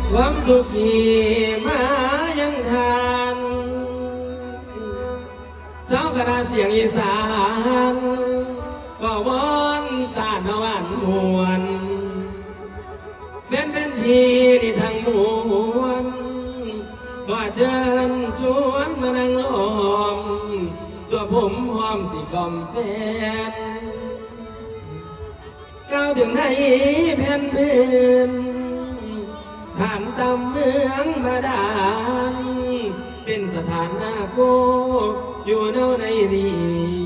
ความสุขีมายังทานเจ้าคณะเสียงอีสานก็วอนตาหวานมวนแฟนพี่ที่ทางมวลก็เชิญชวนมานั่งล้อมตัวผมหอมสิกอมแฟนก้าวถึงในแผ่นพื้นผ่านตำเมืองมาดานเป็นสถานนาโคอยู่เน่าในนี้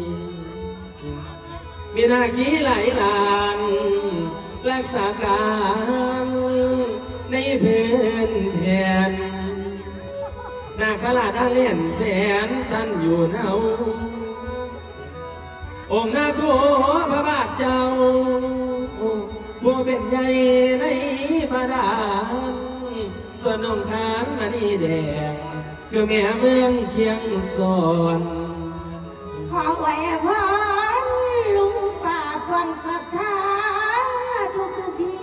มีนาคีหลายล้านรักษาการในพื้นแผ่นนาคราชอาเลียนแสนสั้นอยู่เน่าองค์นาโคพระบาทเจ้าผู้เป็นใหญ่ในพระดานส่วนองค์ขานมณีแดงคือแม่เมืองเคียงสอนขอไว้พรลุงป่าพวงจัตตาทุกที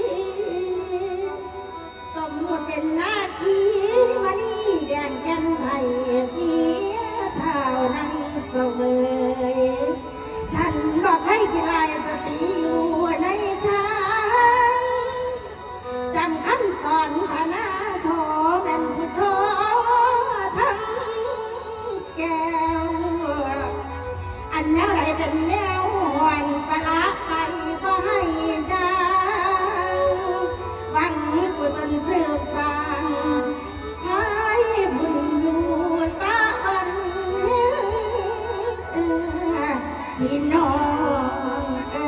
สมมติเป็นหน้าที่มณีแดงแจ่มไทยมีเท่านั้นเสวยฉันบอกให้กีฬาสติอยู่ในทางจำคำสอนพระนาโทเป็นผู้โททั้งแก้วอันแนวไหนเป็นแนวหวนสลักไปก็ให้ดังหวังกุศลสืบสานให้บุญอยู่สะอันพี่น้อง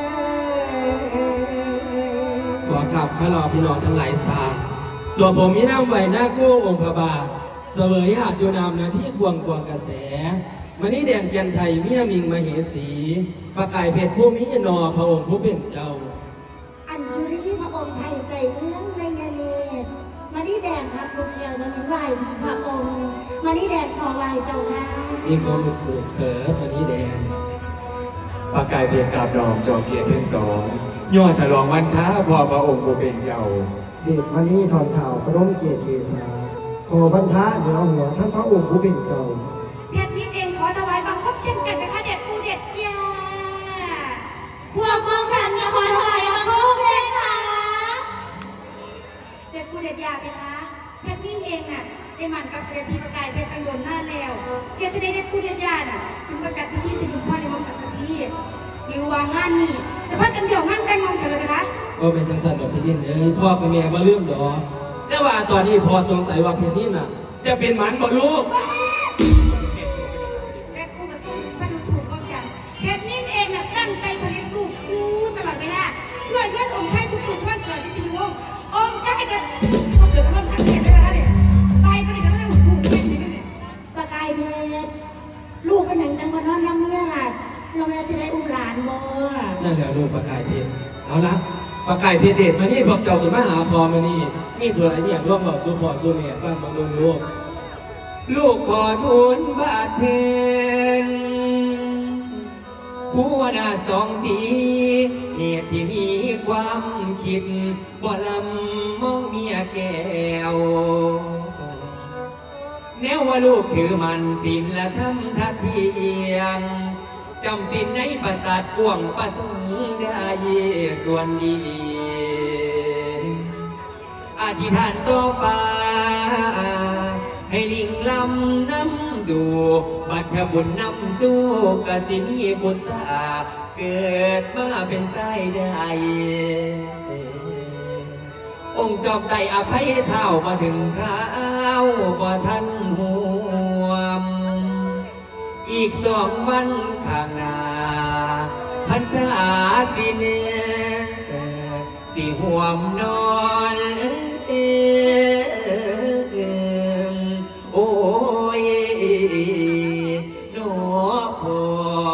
ขอขับข้ารอพี่น้องทั้งหลายสาตัวผมมีน้ำไหวหน้ากู้องค์พระบาทเสวยหาดอยู่นามนะที่กวงกระแสมณีแดงแก่นไทยเมียมิงมเหสีประกายเพชรผู้มินอพระองค์ผู้เป็นเจ้าอัญชุลีพระองค์ไทยใจเมืองในยาเนตมณีแดงครับลูกเดียวจะมีไหวพระองค์มณีแดงขอไหวเจ้าค่ะมีความรู้สึกเถิดมณีแดงประกายเพชรกราบดอกจอมเกียรติเพียงสองย่อฉลองวันท้าพอพระองค์ผู้เป็นเจ้าเด็กมณีทอนเข่าประดมเกียรติเกษาขอบรรทะเหนือหัวท่านพระองค์ผู้เป็นเจ้าเพชรนิดเองขอถวายบังคับเช่นกันไหมคะเด็ดกูเด็ดยาพวกมองฉันจะขอถวายบังคับเลยค่ะเด็ดกูเด็ดยาไหมคะเพชรนิดเองน่ะได้หมั่นกับเสด็จพี่ประกายเพชรตั้งโดนหน้าแล้วเกียรติเสด็จเด็ดกูเด็ดยาน่ะถึงประจัดพิธีสิริมงคลในวังสักทีหรือว่างานนี้จะพักกันเดี่ยวงานแต่งงานเฉลยไหมคะว่าเป็นจังสันแบบที่นี่เลยพ่อกับแม่มาเรื่องดอแต่ว่าตอนนี้พอสงสัยว่าเพชรนี่น่ะจะเป็นหมันบ่ลูกเด็กกูกับส้มพันธุ์ถูกต้องจังเพชรนี่เองน่ะตั้งใจผลิตลูกกูตลอดเวลาเพื่อเลื่อนองค์ชายทุกๆวันเกิดที่ชิมวงองค์ชายเกิดเกิดร่วมทั้งเขตได้ไหมคะเนี่ยไปผลิตกันไม่ได้หมดผูกเล่นนี่เนี่ยประกายเพชรลูกเป็นหนังจังหวัดนนท์น้ำเมียหลัดเราแม่จะได้อุ้มหลานบ่นั่นแหละลูกประกายเพชรเอาละประกายเพชรเด็ดมานี่พวกเจ้าถึงมาหาพอมานี่มีตัวอะไรอย่างร่วมบอกสู้พอสู้เมียฟังบางลูกลูกขอทูลบาทเทินผู้วนาสองสีเหตุที่มีความคิดบ่ลำมองเมียแก้วแนวว่าลูกถือมันศีลและทำทัดเทียงจำศีลในประสาทกวงประสงค์ได้ส่วนดีอธิษฐานต่อฟ้าให้ลิงลำน้ำดูบัตรบุญนำสู้กสิมีบุญตาเกิดมาเป็นไส้ได้องค์จอมใจอภัยเท่ามาถึงข้าวบ่ทันห่วมอีก2 วันข้างหน้าพรรษาสิเนสิห่วมนอนโอ้ยหนูพ่อ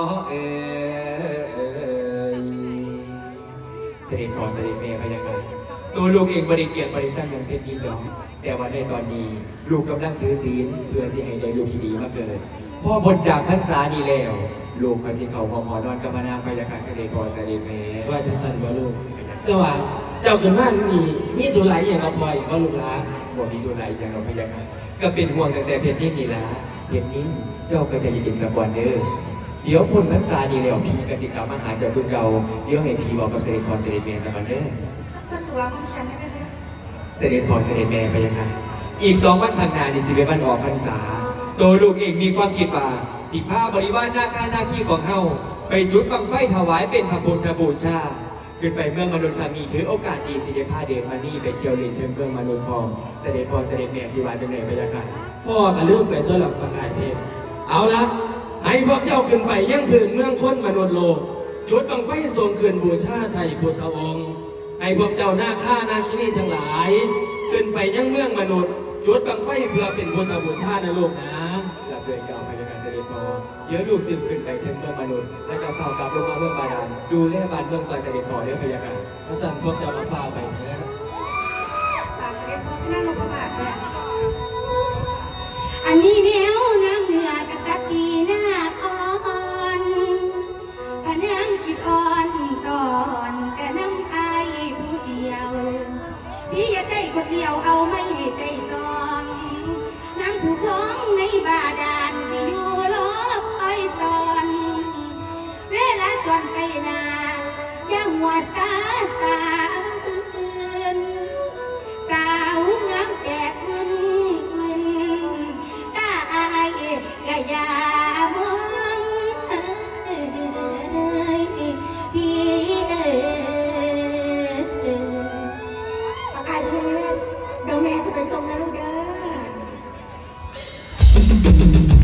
เสด็จพ่อเสด็จแม่พะยะค่ะตัวลูกเองบริเกียรติบริษัทยังเพชรนิดดอกแต่ว่าในตอนนี้ลูกกำลังถือศีลเพื่อสิให้ได้ลูกที่ดีมาเกิดพ่อพ้นจากพรรษานี้แล้วลูกก็สิเขาขอนอนกับพระนางพะยะค่ะเสด็จพ่อเสด็จแม่ว่าจะสั่นว่าลูกแต่ว่าเจ้าขึ้นมานี่มีธุระอย่างกับพลอยก็ลูกหลานบ่มีตัวไหนอย่างเราพยาค่ะก็เป็นห่วงตั้งแต่เพชรนิ่นี่ละเพชรนิ่เจ้าก็จะยินสักวันเด้อเดี๋ยวพ้นพรรษาดีแล้วพี่กสิกรรมมาหาเจ้าคือเก่าเดี๋ยวให้พี่บอกกับเสด็จพ่อเสด็จแม่สักวันเด้อต้นตัวของฉันได้ไหมคะเสด็จพ่อเสด็จแม่พยาค่ะอีก2 วันข้างหน้านี่สิเป็นวันออกพรรษาตัวลูกเองมีความคิดว่าสิพาบริวารหน้าข้าหน้าที่ของเฮาไปจุดบังไฟถวายเป็นพระพุทธบูชาขึ้นไปเมืองมนุษย์ครั้งนี้ถือโอกาสดีสิได้พาเดชมานี่ไปเที่ยวเล่นถึงเมืองมนุษย์ฟองเสด็จพ่อเสด็จแม่สิว่าจังได๋พะยะค่ะพ่อก็ลืมไปตัวหลับประกายเพชรเอาละให้พวกเจ้าขึ้นไปยังถึงเมืองคนมนุษย์โลกจุดบังไฟทรงขึ้นบูชาไทยพุทธองค์ให้พวกเจ้าหน้าข้านาคินีทั้งหลายขึ้นไปยังเมืองมนุษย์จุดบังไฟเพื่อเป็นพุทธบูชานะลูกนะรับเรื่องเก่าพยาค่ะเสด็จพ่อเดี๋ยวลูกสิขึ้นไปถึงเมืองมนุษย์แล้วก็เฝ้ากลับลงมาเมืองบาดาลดูแลบ้านเมืองซอยเสด็จพ่อเด้อพะยะค่ะพระสันพวกเจ้ามาฟ้าไปเถอะปากเรียบร้อยนั่งลงประบาทเนี่ยอันนี้แนวน้ำเหนือกษัตริย์ดีหน้าคอนพะนางคิดอ่อนตอนแต่น้ำไอผู้เดียวพี่อย่าใจคนเดียวเอาไม่ใจซองน้ำถูกของในบาดาลสิอยู่รอบคอยสอนเวลาจวนไปนาอย่าหัวสาอื่นสาวงามแต่ขึ้นตาอายกะยามองพี่ประกาศเพชรเดี๋ยวแม่จะไปส่งนะลูกเด้อ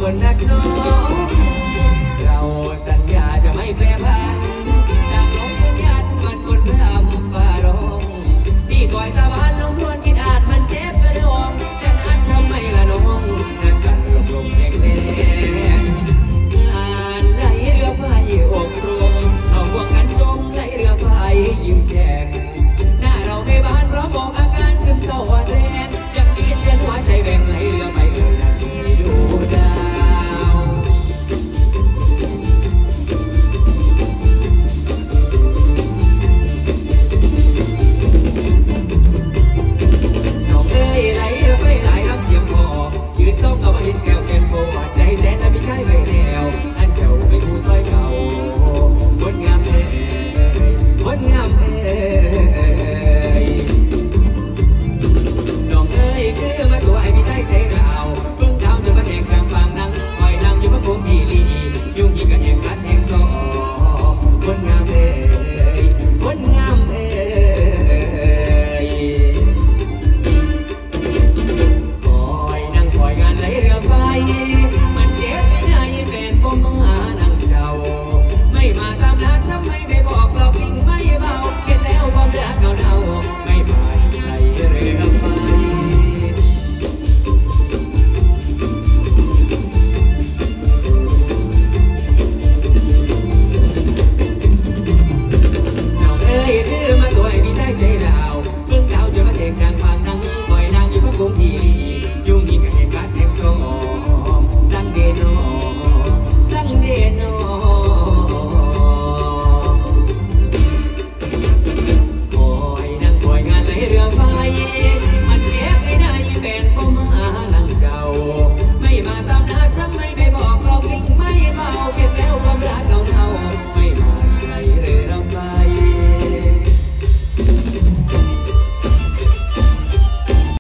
คนนักน้อง